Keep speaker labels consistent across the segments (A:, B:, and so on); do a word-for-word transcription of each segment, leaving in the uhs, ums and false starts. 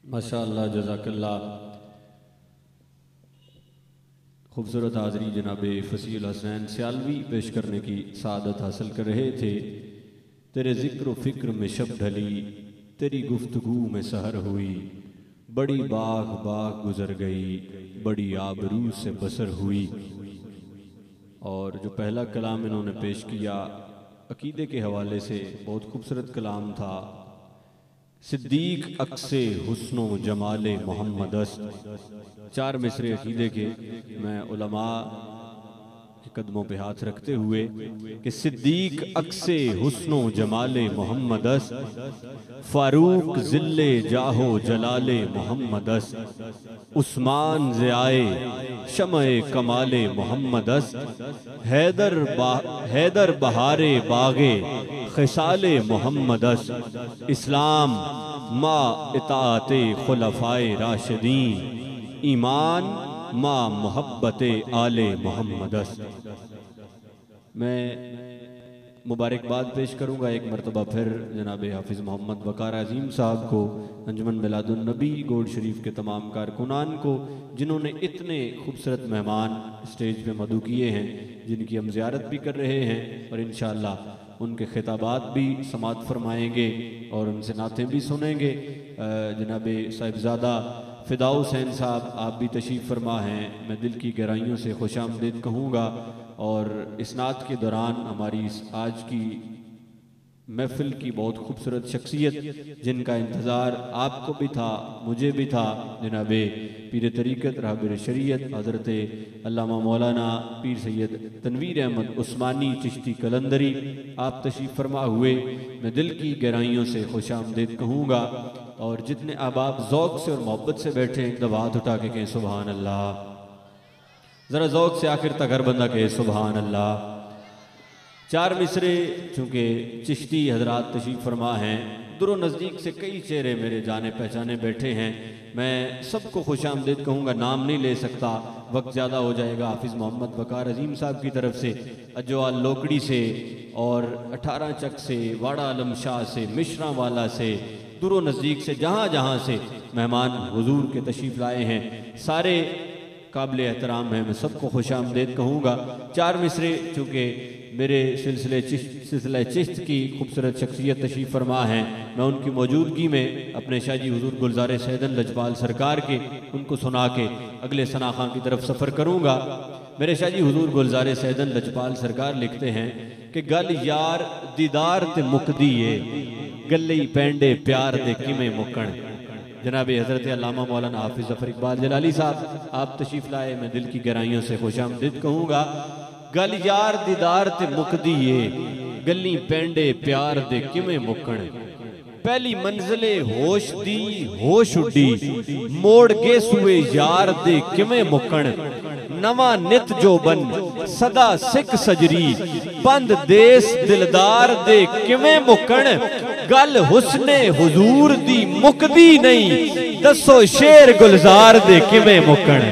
A: माशाअल्लाह जज़ाकल्लाह। खूबसूरत हाज़री जनाब फसील हसनैन सियालवी पेश करने की सादत हासिल कर रहे थे। तेरे ज़िक्र फ़िक्र में शब ढली, तेरी गुफ्तगू में सहर हुई, बड़ी बाग बाग गुजर गई, बड़ी आबरू से बसर हुई। और जो पहला कलाम इन्होंने पेश किया अकीदे के हवाले से बहुत खूबसूरत कलाम था। सिद्दीक अक्से हुस्नो जमाले मोहम्मद अस्त। चार मिसरे अकीदे के मैं उलमा के कदमों पे हाथ रखते हुए कि सिद्दीक अक्से हुस्नो जमाले मोहम्मद अस्त, फारूक जिल्ले जाहो जलाले मोहम्मद अस्त, उस्मान ज़ियाए शमए कमाले मोहम्मद अस्त, हैदर बा हैदर बहारे बागे खिसाले मोहम्मद अस्त, इस्लाम मा इताअते खुलफाए राशिदीन, ईमान मा मोहब्बते आले मोहम्मद अस्त। मैं मुबारकबाद पेश करूँगा एक मरतबा फिर जनाब हाफिज़ मोहम्मद वक़ार अज़ीम साहब को, अंजुमन मिलादुन नबी गोड शरीफ के तमाम कारकुनान को, जिन्होंने इतने खूबसूरत मेहमान स्टेज पे मदऊ किए हैं, जिनकी हम ज़ियारत भी कर रहे हैं और इंशाअल्लाह उनके खिताबात भी समात फरमाएंगे और उनसे नातें भी सुनेंगे। जनाब साहिबजादा फ़िदा हुसैन साहब आप भी तशरीफ़ फरमा हैं, मैं दिल की गहराइयों से खुशामदीद कहूँगा। और इस नात के दौरान हमारी इस आज की महफ़िल की बहुत खूबसूरत शख्सियत जिनका इंतज़ार आपको भी था मुझे भी था, जनाब पीर तरीक़त रहबर शरीयत हज़रत अल्लामा मौलाना पीर सैयद तनवीर अहमद उस्मानी चिश्ती कलंदरी आप तशरीफ़ फरमा हुए। मैं दिल की गहराइयों से खुशामदीद कहूँगा और जितने अहबाब ज़ौक़ से और मोहब्बत से बैठे एक दफ़ा हाथ उठा के कहें सुबहान अल्लाह। ज़रा ज़ौक़ से आखिर तक हर बंदा कहे सुबहान अल्लाह। चार मिसरे चूँकि चिश्ती हजरात तशरीफ़ फरमा हैं, दूर नज़दीक से कई चेहरे मेरे जाने पहचाने बैठे हैं, मैं सबको खुशामदीद कहूँगा, नाम नहीं ले सकता, वक्त ज़्यादा हो जाएगा। हाफिज़ मोहम्मद वक़ार अज़ीम साहब की तरफ से, अजवाल लोकड़ी से और अठारह चक से, वाड़ा आलम शाह से, मिश्रा वाला से, दूर नज़दीक से जहाँ जहाँ से मेहमान हुजूर के तशरीफ़ लाए हैं, सारे काबिल एहतराम हैं, मैं सबको खुशामदीद कहूँगा। चार मिसरे चूँकि मेरे सिलसिले चिश्त सिलसिला चिश्त की खूबसूरत शख्सियत तशरीफ़ फरमा हैं, मैं उनकी मौजूदगी में अपने शाहजी हुजूर गुलज़ार सैयदन लजपाल सरकार के उनको सुना के अगले सना खां की तरफ सफ़र करूँगा। मेरे शाहजी हुजूर गुलज़ार सैयदन लजपाल सरकार लिखते हैं कि गल यार दीदार ते मुकदी है, गल्ले पेंडे प्यार दे किमें मुकण। जनाब हज़रत अल्लामा मौलाना हाफिज़ ज़फ़र इक़बाल जलाली साहब आप तशरीफ़ लाए, मैं दिल की गहराइयों से खुशामदीद कहूँगा। गल यार दीदार ते मुकदी है, गली पेंडे प्यार दे किमें मुकण। पहली मंजिले होश दी होश उड्डी, मोड़ के सुए यार दे किमें मुकण। नवा नित जो बन सदा सिख सजरी, बंद देस दिलदार दे किमें मुकण। गल हुस्ने हुजूर दी मुकदी नहीं, दसो शेर गुलजार दे किमें मुकण।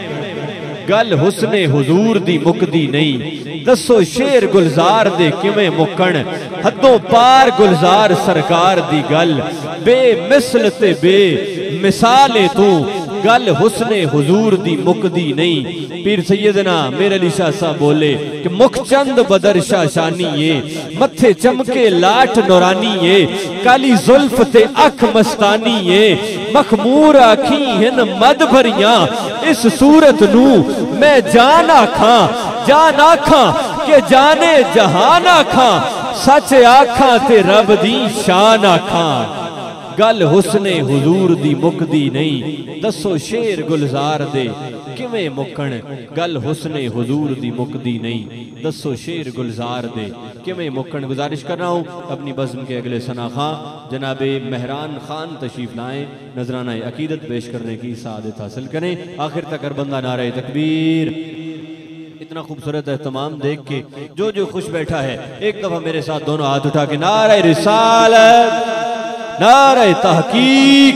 A: गल हुस्ने हुजूर दी मुकदी नहीं, दसो शेर गुलजार दे किमें मुकण। हदों पार गुलजार सरकार दी गल, बेमिसल ते बे मिसाले तू, गल हुस्ने हुजूर दी मुकदी नहीं। पीर सैयदना मेरे अली शाह साहब बोले कि मुख चंद बदर शाशानी ये, मत्थे चमके लाठ नौरानी ये, काली जुल्फ ते अख मस्तानी ये, मखमूर आखी हिन मद भरियां, इस सूरत नू मैं जान आखा जान आखा के जाने जहान आखा, सच आखा ते रब दी शान आखा। गल हुस्ने हुजूर दी मुकदी नहीं, दसो शेर गुलजार दे किमें मुकण। गल हुस्ने हुजूर दी मुकदी नहीं, दसो शेर गुलजार दे किमें मुकण। गुजारिश कर रहा हूँ अपनी बज़्म के अगले सना खां जनाब मेहरान खान तशरीफ़ लाएँ, नजराना अकीदत पेश करने की सादत हासिल करें। आखिर तक हर बंदा नारे तकबीर। इतना खूबसूरत एहतमाम देख के जो जो खुश बैठा है, एक दफा मेरे साथ दोनों हाथ उठा के नारे रिसालत, नारे तहकीक,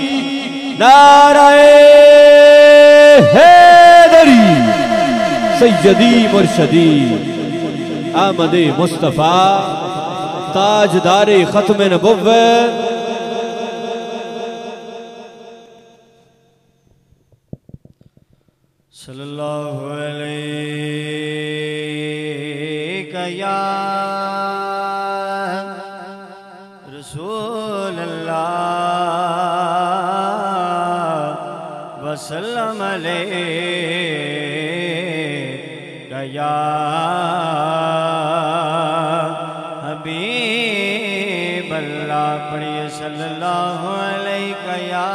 A: नारे हैदरी, सैयदी मुर्शदी अहमद मुस्तफ़ा ताजदारे खत्म नबुव्वत
B: सल्लल्लाहु अलैहि या रसूल अल्लाह वसल्लम अलैहि या हबीब अल्लाह। पढ़िए सल्लल्लाहु अलैहि या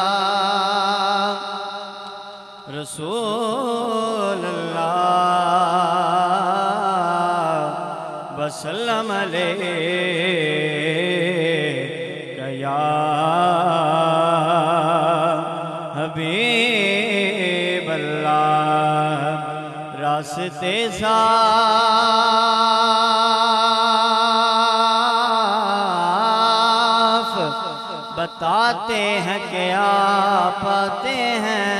B: रसूल अल्लाह वसल्लम अलैहि या हबीब अल्लाह। रास्ते साफ बताते हैं क्या पाते हैं,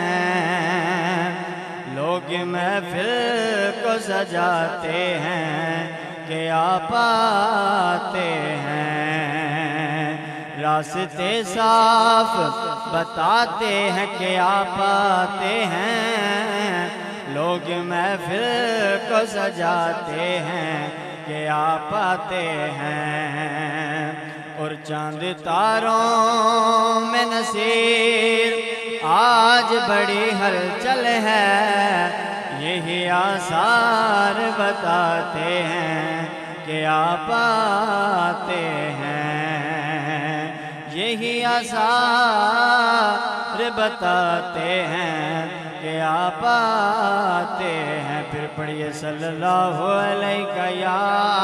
B: लोग महफिल को सजाते हैं क्या पाते हैं। रास्ते साफ बताते हैं क्या पाते हैं, लोग महफिल को सजाते हैं क्या पाते हैं। और चांद तारों में नसीर आज बड़ी हलचल है, यही आसार बताते हैं क्या पाते हैं। यही आसार बताते हैं क्या पाते हैं। फिर पढ़िए सल्लल्लाहु अलैहि या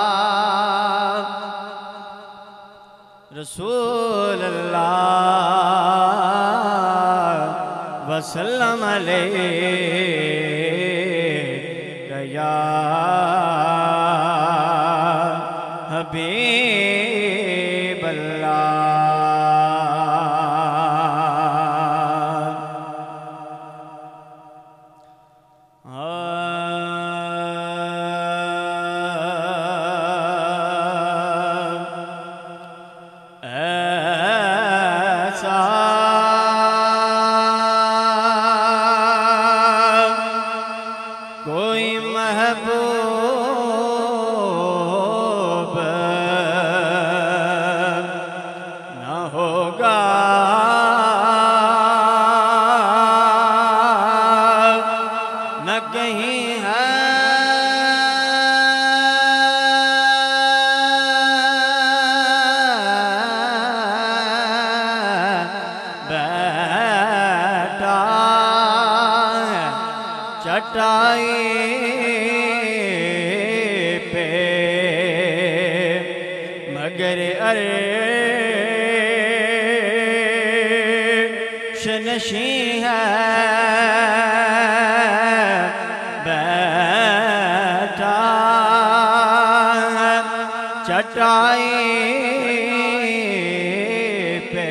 B: रसूल अल्लाह वसल्लम अलैहि या हबीब अल्लाह। चटाई पे मगर अर्श नशी है बैठा चटाई पे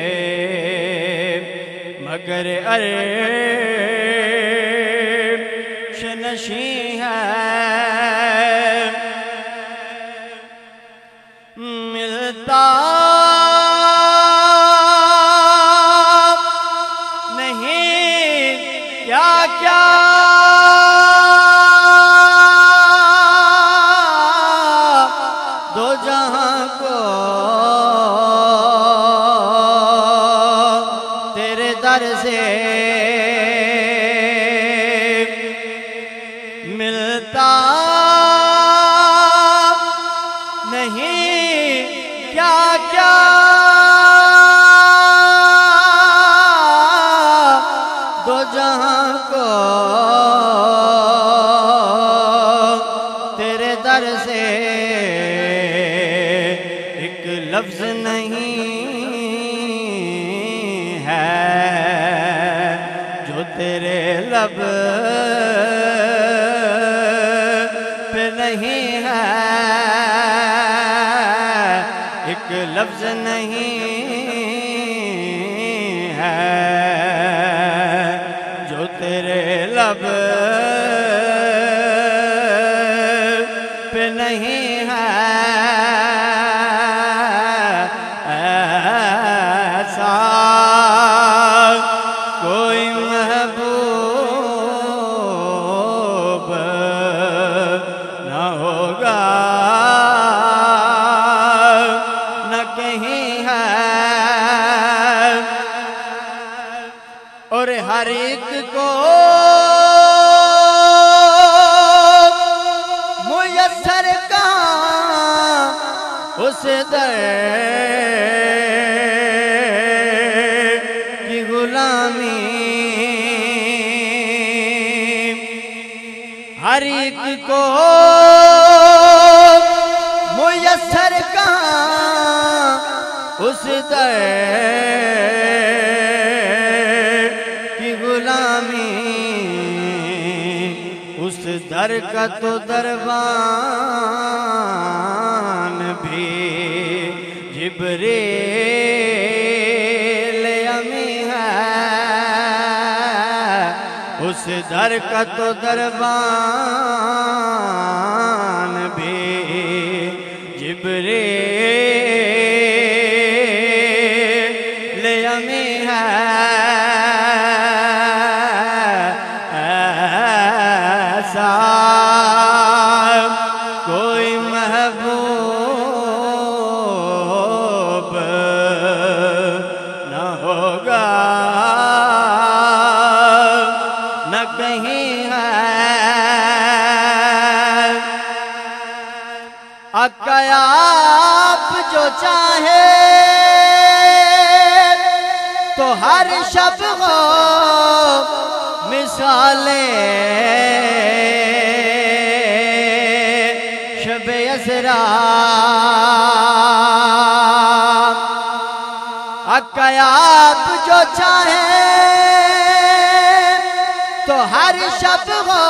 B: मगर अर्श नशी है। मिलता नहीं क्या क्या दो जहां को तेरे दर से मिलता नहीं क्या क्या दो जहां को तेरे दर से एक लफ्ज नहीं है जो तेरे लब नहीं है। एक लफ्ज नहीं है जो तेरे लब पे नहीं है। ऐसा कोई महबूब और हर एक को मुयस्सर कहाँ उस दर की गुलामी। हर एक को मुयस्सर कहाँ उस दर की गुलामी। उस दर का तो दरबान भी जिब्रील अमी है। उस दर का तो दरबान भी जिब्रील अमी है। ऐसा कोई महबूब न होगा न कहीं है। अक़याब जो चाहे तो हर शब हो मिसाले शब यसरा। अक़याब जो चाहे तो हर शब हो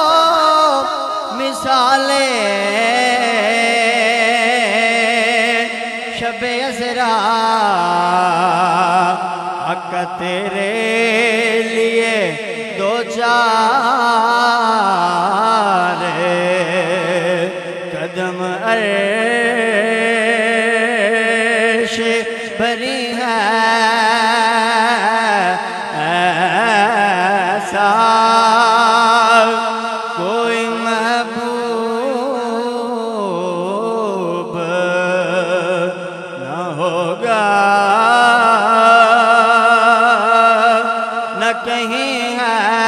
B: मिसाले शब यसरा। हक तेरे लिए दो चार कदम अर्श भरी है। ऐसा कोई महबूब न होगा न कहीं है।